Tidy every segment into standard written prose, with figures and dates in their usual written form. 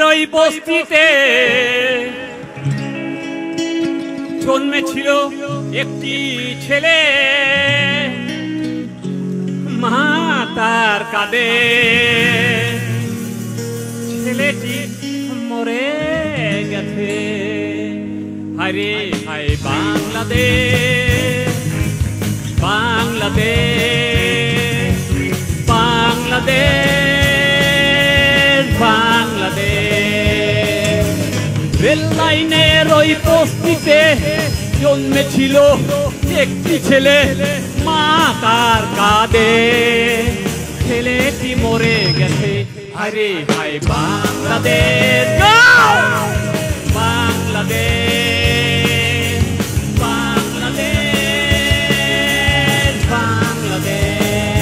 ওই বস্তিতে জন্মেছিল একটি ছেলে, মা তার কাঁদে, ছেলেটি মরে গেছে। হায়রে হায় বাংলাদেশ, বাংলাদেশ, বাংলাদেশ, বাংলাদেশ। রেল লাইনের ওই বস্তিতে জন্মেছিল একটি ছেলে, মা তার কাঁদে, ছেলেটি মরে গেছে। আরে ভাই বাংলাদেশ, বাংলাদেশ, বাংলাদেশ, বাংলাদেশ।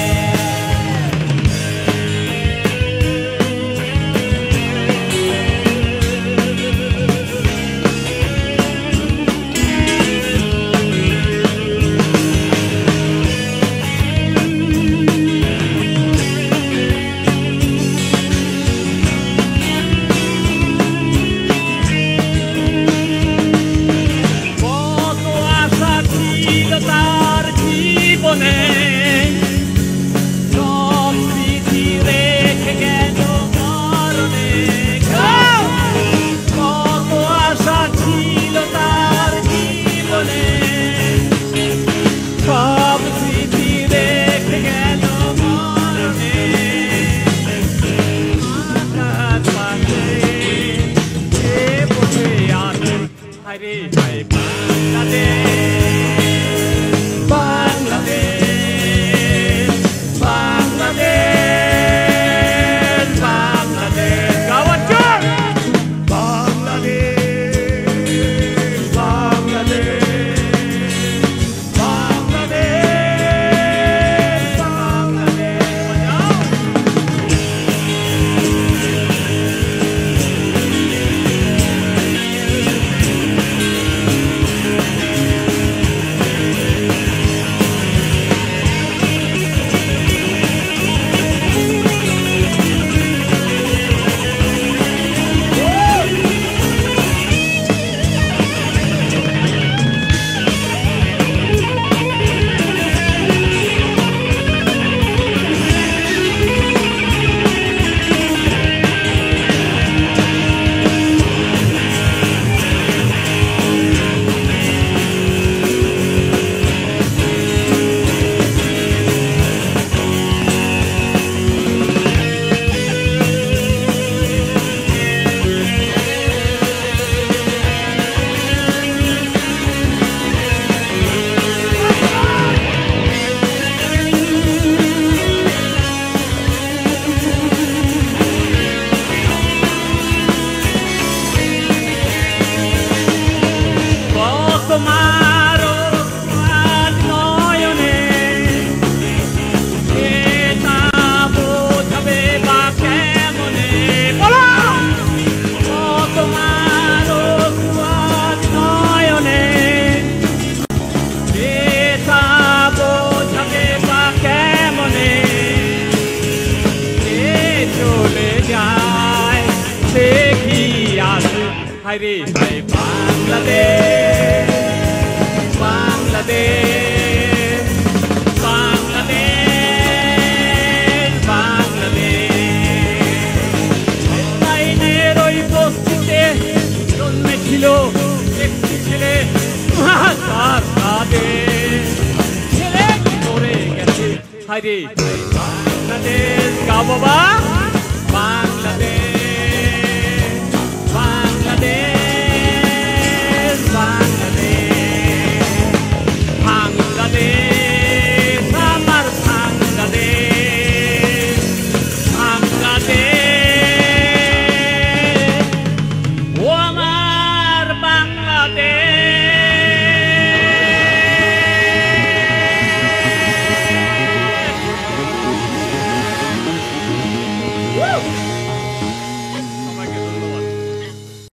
হায়রে হায় বাংলাদেশ, বাংলাদেশ, বাংলাদেশ, বাংলাদেশ। লাইনের ওই বস্তিতে জন্মেছিল একটি ছেলে, তার কাঁদে, ছেলে মরে গেছে। হায়রে হায় বাংলাদেশ, গা বাবা বাংলাদেশ, Bangladesh.